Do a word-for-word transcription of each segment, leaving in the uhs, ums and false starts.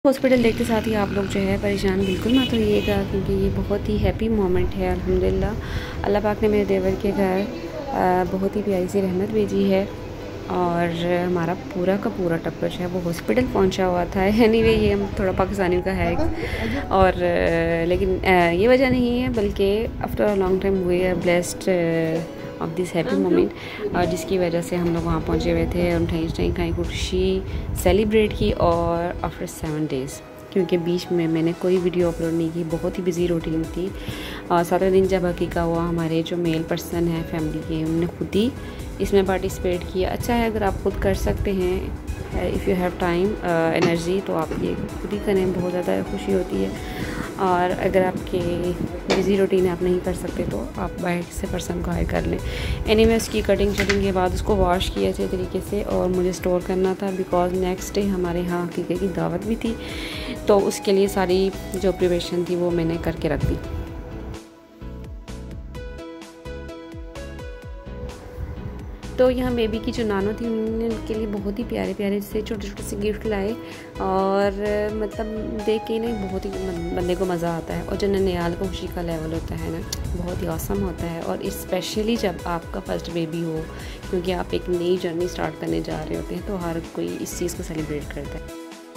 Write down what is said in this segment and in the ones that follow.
Hospital देखते साथ ही आप लोग जो है परेशान बिल्कुल मत होइएगा, क्योंकि ये बहुत ही हैप्पी मोमेंट है। अल्हम्दुलिल्लाह अल्लाह पाक ने मेरे देवर के घर बहुत ही प्यारी सी रहमत भेजी है और हमारा पूरा का पूरा टब्बर जो है वो हॉस्पिटल पहुंचा हुआ था। एनीवे ये हम थोड़ा पाकिस्तानियों का है और लेकिन ये वजह नहीं है, बल्कि after a long time we are blessed of this happy moment, और जिसकी वजह से हम लोग वहाँ पहुँचे हुए थे और टाइम टाइम खाई खुशी सेलिब्रेट की। और आफ्टर सेवन डेज़, क्योंकि बीच में मैंने कोई वीडियो अपलोड नहीं की, बहुत ही बिजी रूटीन थी। और सातवें दिन जब हकीका हुआ, हमारे जो मेल पर्सन है फैमिली के, उन्होंने खुद ही इसमें पार्टिसिपेट किया। अच्छा है अगर आप खुद कर सकते हैं, if you have time energy, तो आप ये खुद ही करें, बहुत ज़्यादा खुशी होती है। और अगर आपके बिज़ी रूटीन आप नहीं कर सकते तो आप बाहर से पर्सन को हायर कर लें। एनीवे उसकी कटिंग शटिंग के बाद उसको वॉश किया अच्छे तरीके से और मुझे स्टोर करना था, बिकॉज़ नेक्स्ट डे हमारे यहाँ हकीके की दावत भी थी, तो उसके लिए सारी जो प्रिपरेशन थी वो मैंने करके रख दी। तो यहाँ बेबी की जो नानो थी उन्होंने उनके लिए बहुत ही प्यारे प्यारे से छोटे छोटे से गिफ्ट लाए, और मतलब देख के ना बहुत ही बंदे को मज़ा आता है। और जो ननिहाल का खुशी का लेवल होता है ना, बहुत ही औसम होता है। और स्पेशली जब आपका फर्स्ट बेबी हो, क्योंकि आप एक नई जर्नी स्टार्ट करने जा रहे होते हैं, तो हर कोई इस चीज़ को सेलिब्रेट करता है।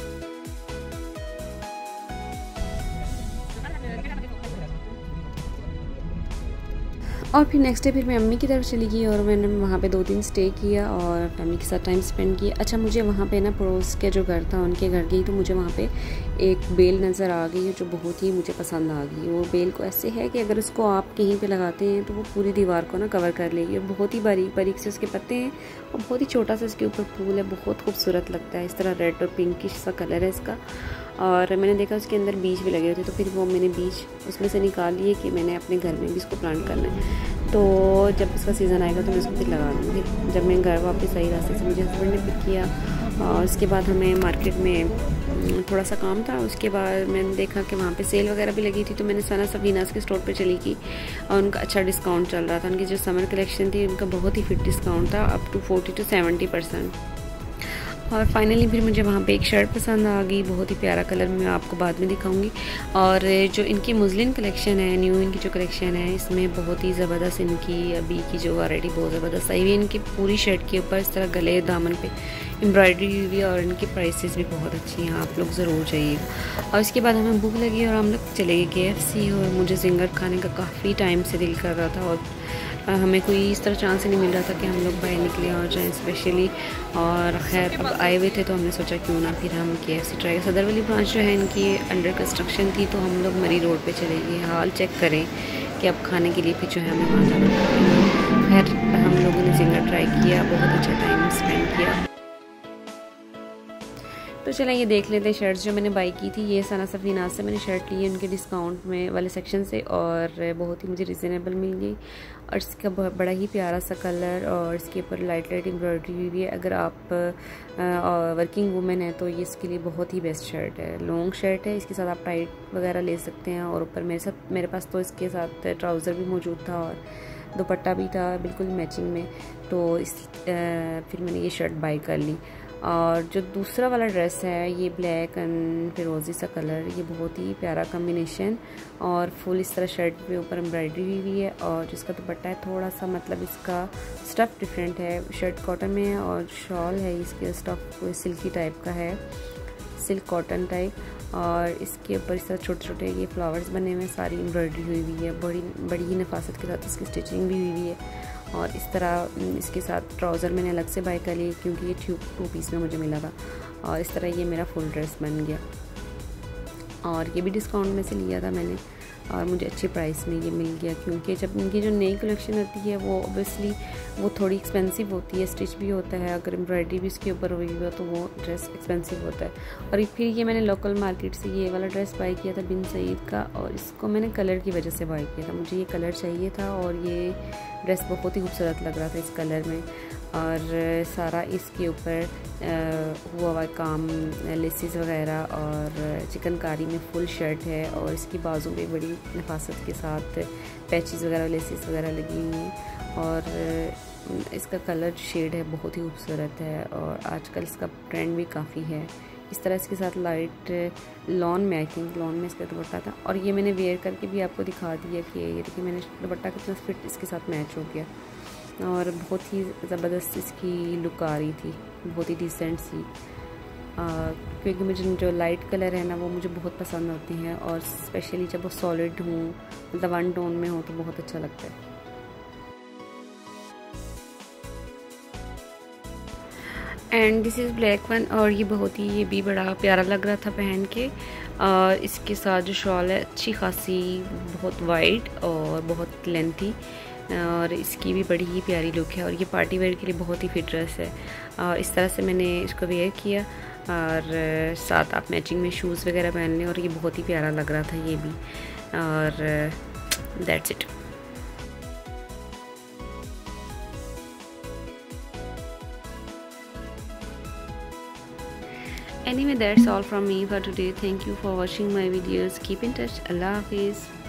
और फिर नेक्स्ट डे फिर मैं अम्मी की तरफ चली गई और मैंने वहाँ पे दो दिन स्टे किया और फैमिली के साथ टाइम स्पेंड किया। अच्छा, मुझे वहाँ पे ना पड़ोस के जो घर था उनके घर गई तो मुझे वहाँ पे एक बेल नज़र आ गई जो बहुत ही मुझे पसंद आ गई। वो बेल को ऐसे है कि अगर उसको आप कहीं पे लगाते हैं तो वो पूरी दीवार को ना कवर कर लेगी, और बहुत ही बारीक बारीक से उसके पत्ते हैं और बहुत ही छोटा सा इसके ऊपर फूल है, बहुत खूबसूरत लगता है। इस तरह रेड और पिंकिश सा कलर है इसका। और मैंने देखा उसके अंदर बीज भी लगे हुए थे, तो फिर वो मैंने बीज उसमें से निकाल लिए कि मैंने अपने घर में भी इसको प्लांट करना है। तो जब उसका सीज़न आएगा तो मैं उसको फिर लगा दूँगी। जब मैं घर वापस आई रास्ते से मुझे हस्बैंड ने पिक किया, और उसके बाद हमें मार्केट में थोड़ा सा काम था। उसके बाद मैंने देखा कि वहाँ पे सेल वगैरह भी लगी थी, तो मैंने सना सफीनास के स्टोर पे चली गई और उनका अच्छा डिस्काउंट चल रहा था। उनकी जो समर कलेक्शन थी उनका बहुत ही फिट डिस्काउंट था, up to forty to seventy percent. और फाइनली फिर मुझे वहाँ पे एक शर्ट पसंद आ गई, बहुत ही प्यारा कलर, मैं आपको बाद में दिखाऊंगी। और जो इनकी मुस्लिन कलेक्शन है, न्यू इनकी जो कलेक्शन है, इसमें बहुत ही ज़बरदस्त इनकी अभी की जो वैरायटी बहुत ज़बरदस्त आई हुई है। इनकी पूरी शर्ट के ऊपर इस तरह गले दामन पे एम्ब्रॉयडरी हुई हुई है, और इनकी प्राइसेस भी बहुत अच्छी हैं, आप लोग ज़रूर जाइएगा। और इसके बाद हमें भूख लगी और हम लोग चले गए के एफ सी, और मुझे जिंगर खाने का काफ़ी टाइम से दिल कर रहा था और हमें कोई इस तरह चांस ही नहीं मिल रहा था कि हम लोग बाहर निकले और जाएँ स्पेशली। और ख़ैर अब आए हुए थे तो हमने सोचा क्यों ना फिर हम के एफ सी ट्राई। सदर वाली ब्रांच जो है इनकी अंडर कंस्ट्रक्शन थी, तो हम लोग मरी रोड पे चले गए, हाल चेक करें कि अब खाने के लिए फिर जो है हमें वहाँ जाना। खैर हम लोगों ने जिंगर ट्राई किया, बहुत अच्छा टाइम स्पेंड किया। तो चलें ये देख लेते हैं शर्ट्स जो मैंने बाई की थी। ये सना सफीनाज से मैंने शर्ट ली है उनके डिस्काउंट में वाले सेक्शन से, और बहुत ही मुझे रिजनेबल मिल गई। और इसका बड़ा ही प्यारा सा कलर, और इसके ऊपर लाइट लाइट एम्ब्रॉयडरी हुई है। अगर आप वर्किंग वुमेन है तो ये इसके लिए बहुत ही बेस्ट शर्ट है। लॉन्ग शर्ट है, इसके साथ आप टाइट वगैरह ले सकते हैं, और ऊपर मेरे साथ मेरे पास तो इसके साथ ट्राउज़र भी मौजूद था और दुपट्टा भी था बिल्कुल मैचिंग में। तो इस आ, फिर मैंने ये शर्ट बाई कर ली। और जो दूसरा वाला ड्रेस है ये ब्लैक एंड फिरोजी सा कलर, ये बहुत ही प्यारा कॉम्बिनेशन, और फुल इस तरह शर्ट पे ऊपर एम्ब्रॉयडरी हुई हुई है। और जिसका दुपट्टा है थोड़ा सा मतलब इसका स्टफ़ डिफरेंट है, शर्ट कॉटन में है और शॉल है इसके स्टफ़ सिल्की टाइप का है, सिल्क कॉटन टाइप। और इसके ऊपर इस तरह छोटे छोटे ये फ्लावर्स बने हुए हैं, सारी एम्ब्रॉयडरी हुई हुई है, बड़ी बड़ी ही नफासत के साथ इसकी स्टिचिंग भी हुई हुई है। और इस तरह इसके साथ ट्राउज़र मैंने अलग से बाय कर ली क्योंकि ये टू टू पीस में मुझे मिला था। और इस तरह ये मेरा फुल ड्रेस बन गया, और ये भी डिस्काउंट में से लिया था मैंने, और मुझे अच्छी प्राइस में ये मिल गया। क्योंकि जब इनकी जो नई कलेक्शन होती है वो ऑब्वियसली वो थोड़ी एक्सपेंसिव होती है, स्टिच भी होता है, अगर एम्ब्रॉयडरी भी इसके ऊपर हुई हो तो वो ड्रेस एक्सपेंसिव होता है। और फिर ये मैंने लोकल मार्केट से ये वाला ड्रेस बाई किया था बिन सईद का, और इसको मैंने कलर की वजह से बाई किया था, मुझे ये कलर चाहिए था और ये ड्रेस बहुत ही खूबसूरत लग रहा था इस कलर में। और सारा इसके ऊपर हुआ हुआ काम, लेसिस वगैरह, और चिकनकारी में फुल शर्ट है, और इसकी बाजू पे बड़ी नफासत के साथ पैचेस वगैरह लेसिस वगैरह लगी हुई हैं। और इसका कलर शेड है बहुत ही खूबसूरत है, और आजकल इसका ट्रेंड भी काफ़ी है इस तरह इसके साथ लाइट लॉन में, आई थिंक लॉन में इसका दुपट्टा था। और ये मैंने वेयर करके भी आपको दिखा दिया कि ये देखिए मैंने दुपट्टा कितना फिट इसके साथ मैच हो गया और बहुत ही ज़बरदस्त इसकी लुक आ रही थी, बहुत ही डिसेंट सी। क्योंकि मुझे जो लाइट कलर है ना वो मुझे बहुत पसंद होते हैं और स्पेशली जब वो सॉलिड हों, मतलब वन टोन में हो तो बहुत अच्छा लगता है। And this is black one और ये बहुत ही ये भी बड़ा प्यारा लग रहा था पहन के। आ, इसके साथ जो शॉल है अच्छी खासी, बहुत वाइड और बहुत लेंथी और इसकी भी बड़ी ही प्यारी लुक है और ये पार्टी वेयर के लिए बहुत ही फिट ड्रेस है। और इस तरह से मैंने इसको वेयर किया और साथ आप मैचिंग में शूज़ वगैरह पहन लें और ये बहुत ही प्यारा लग रहा था ये भी। और that's it. Anyway, that's all from me for today. Thank you for watching my videos. Keep in touch. Allah Hafiz.